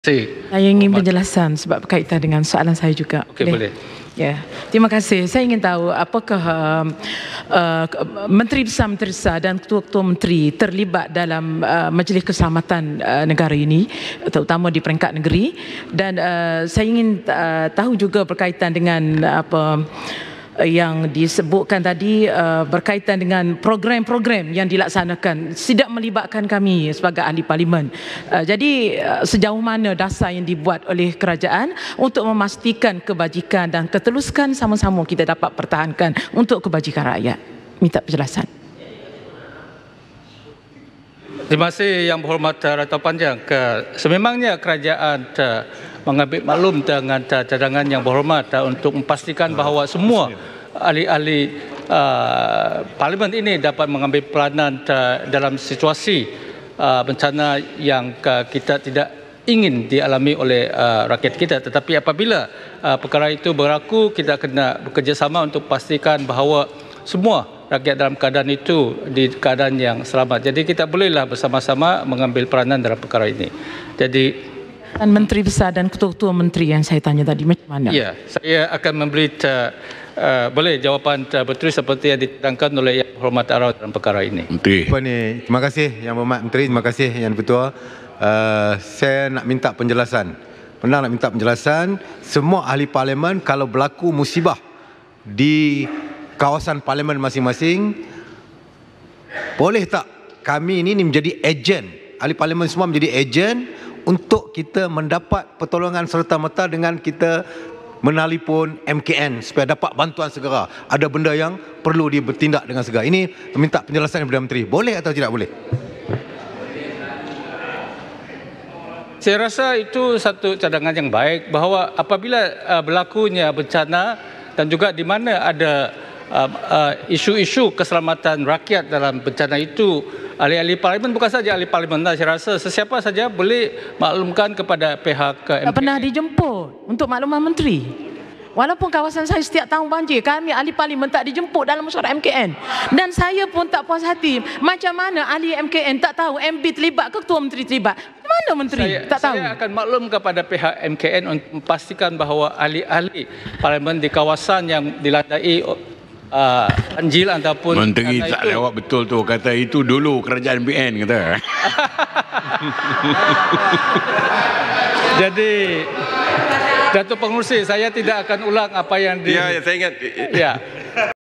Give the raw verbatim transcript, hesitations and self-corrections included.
Saya ingin penjelasan sebab berkaitan dengan soalan saya juga. Okey, boleh. Ya, terima kasih. Saya ingin tahu apakah uh, uh, Menteri Besar Menteri Besar dan Ketua-Ketua Menteri terlibat dalam uh, Majlis Keselamatan uh, negara ini, terutama di peringkat negeri, dan uh, saya ingin uh, tahu juga berkaitan dengan uh, apa yang disebutkan tadi uh, berkaitan dengan program-program yang dilaksanakan tidak melibatkan kami sebagai ahli parlimen. Uh, jadi uh, sejauh mana dasar yang dibuat oleh kerajaan untuk memastikan kebajikan dan ketelusukan sama-sama kita dapat pertahankan untuk kebajikan rakyat. Minta penjelasan. Terima kasih Yang Berhormat Dato' Panjang. Sememangnya kerajaan mengambil maklum dengan cadangan Yang Berhormat untuk memastikan bahawa semua ahli-ahli uh, parlimen ini dapat mengambil peranan dalam situasi uh, bencana yang uh, kita tidak ingin dialami oleh uh, rakyat kita. Tetapi apabila uh, perkara itu berlaku, kita kena bekerjasama untuk pastikan bahawa semua rakyat dalam keadaan itu di keadaan yang selamat. Jadi kita bolehlah bersama-sama mengambil peranan dalam perkara ini. Jadi dan Menteri Besar dan Ketua-Ketua Menteri yang saya tanya tadi macam mana? Ya, saya akan memberi uh, uh, boleh jawapan uh, betul seperti yang diterangkan oleh Yang Berhormat Arau dalam perkara ini. Menteri. Apa ni? Terima kasih Yang Berhormat Menteri, terima kasih Yang Ketua. Uh, saya nak minta penjelasan. Pernah nak minta penjelasan, semua ahli parlimen kalau berlaku musibah di kawasan parlimen masing-masing, boleh tak kami ini menjadi ejen, ahli parlimen semua menjadi ejen untuk kita mendapat pertolongan serta-merta dengan kita menelpon M K N supaya dapat bantuan segera. Ada benda yang perlu dia bertindak dengan segera. Ini minta penjelasan daripada Menteri. Boleh atau tidak boleh? Saya rasa itu satu cadangan yang baik bahawa apabila uh, berlakunya bencana dan juga di mana ada isu-isu uh, uh, keselamatan rakyat dalam bencana itu, ahli-ahli parlimen, bukan saja ahli parlimen, saya rasa sesiapa saja boleh maklumkan kepada pihak M K N. Tak pernah dijemput untuk makluman Menteri. Walaupun kawasan saya setiap tahun banjir, kami ahli parlimen tak dijemput dalam mesyuarat M K N. Dan saya pun tak puas hati. Macam mana ahli M K N tak tahu M B terlibat ke Ketua Menteri terlibat? Mana Menteri saya, tak tahu? Saya akan maklum kepada pihak M K N untuk memastikan bahawa ahli-ahli parlimen di kawasan yang dilandai Uh, banjir ataupun Menteri tak itu jawab betul tu, kata itu dulu kerajaan B N kata. Jadi Datuk Pengerusi, saya tidak akan ulang apa yang di... Ya, ya saya ingat. Ya.